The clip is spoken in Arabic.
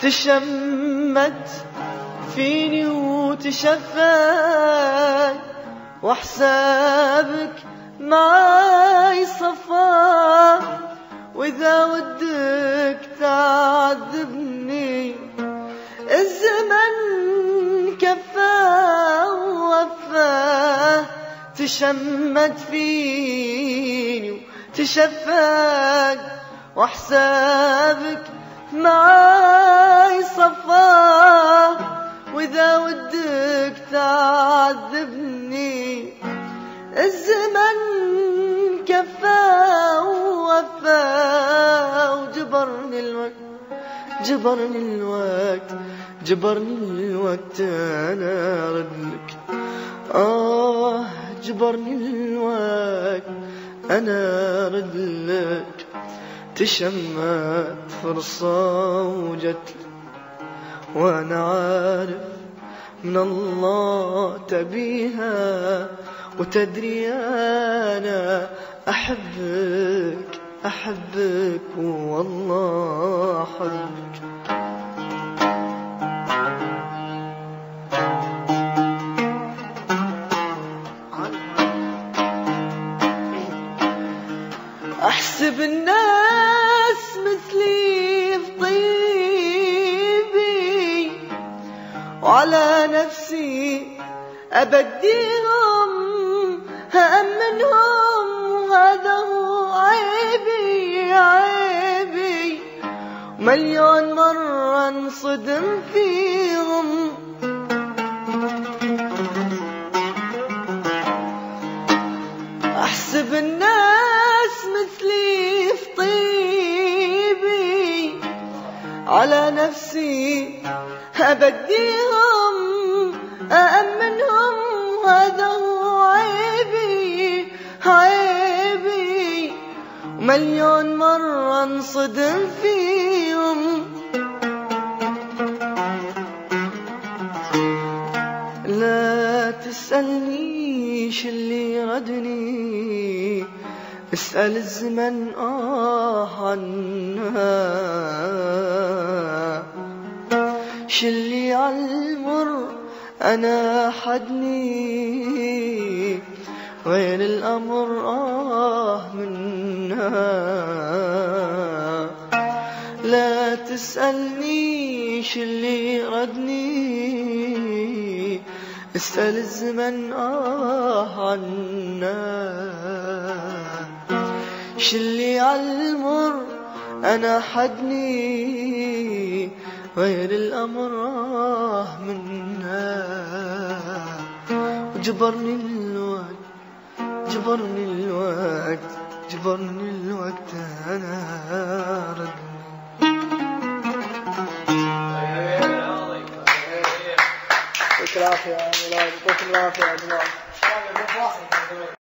تشمت فيني وتشفى، وحسابك معاي صفا. وإذا ودك تعذبني الزمن كفاه ووفاه. تشمت فيني وتشفى، وحسابك معاي صفا. وإذا ودك تعذبني الزمن كفاه ووفاه. وجبرني الوقت، جبرني الوقت، جبرني الوقت أنا أردلك. جبرني الوقت أنا أردلك. تشمت فرصة وجتلك، وأنا عارف من الله تبيها. وتدري أنا أحبك، أحبك والله أحبك. أحسب الناس مثلي في طيبي، وعلى نفسي أبديهم هأمنهم. وهذا هو عيبي، عيبي. مليون مرة انصدم فيهم. أحسب الناس مثلي في طيبي، على نفسي أبديهم أأمنهم. هذا هو عيبي، عيبي. مليون مرة انصدم فيهم. لا تسألنيش اللي ردني، اسأل الزمن عنها. شلي عالمر أنا حدني، غير الأمر منها. لا تسألنيش اللي ردني، اسأل الزمن عنا. شلي عالمر أنا حدني، غير الأمر منها. وجبرني الوقت، جبرني الوقت، جبرني الوقت أنا ردني. يعطيك العافية يا ميلاد، يعطيك العافية يا جماعة.